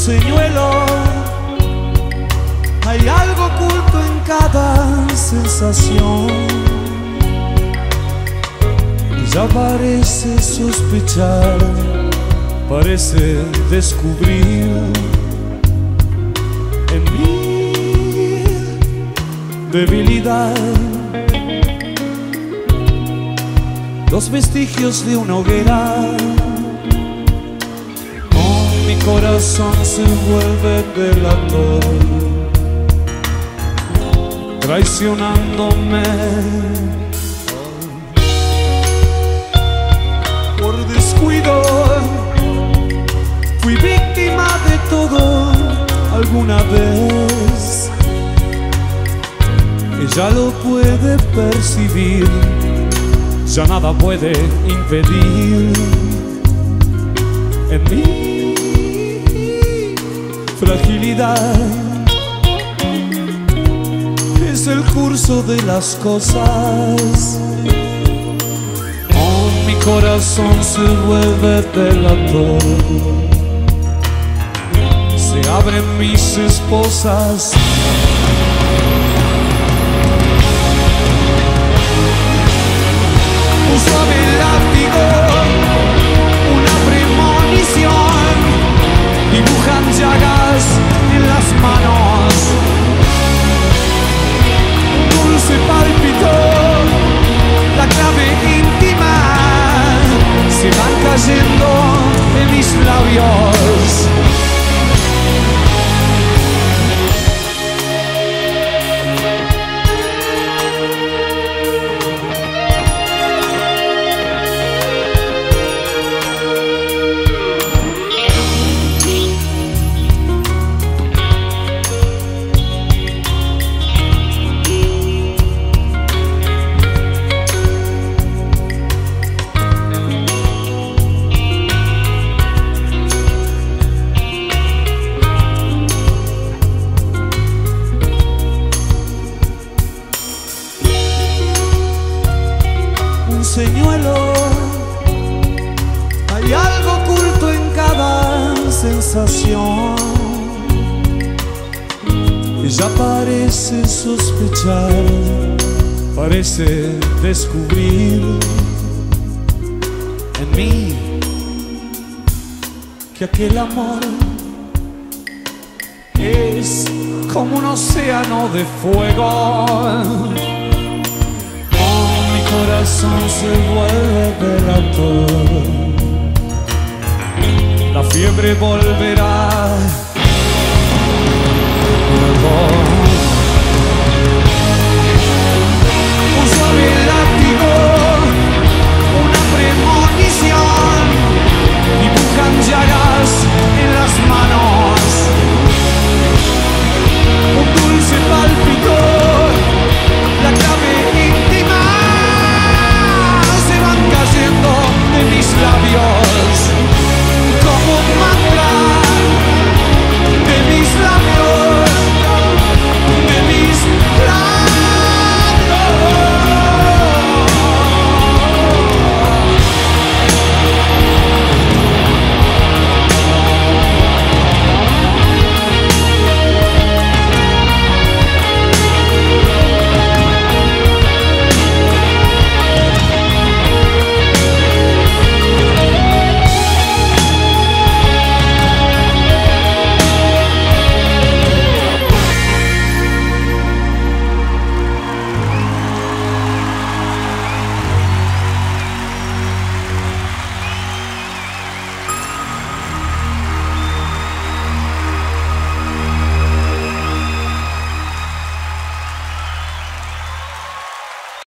señuelo. Hay algo oculto en cada sensación y ya parece sospechar, parece descubrir en mi debilidad los vestigios de una hoguera. Mi corazón se vuelve delator, traicionándome por descuido. Fui víctima de todo alguna vez. Ella lo puede percibir, ya nada puede impedir en mí fragilidad. Es el curso de las cosas. Oh, mi corazón se vuelve delator. Se abren mis esposas. Un suave látigo, una premonición, dibujan llagas en las manos. Un dulce pálpito, la clave íntima, se van cayendo en mis labios. Señuelo, hay algo oculto en cada sensación. Ella parece sospechar, parece descubrir en mí que aquel amor es como un océano de fuego. Mi corazón se vuelve delator. La fiebre volverá.